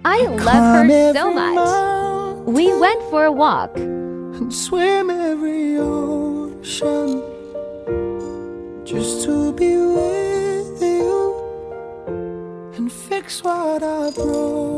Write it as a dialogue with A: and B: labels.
A: I love
B: Climb
A: her so
B: every
A: much.
B: mountain
A: We went for a walk.
B: and swim every ocean just to be with you and fix what I broke.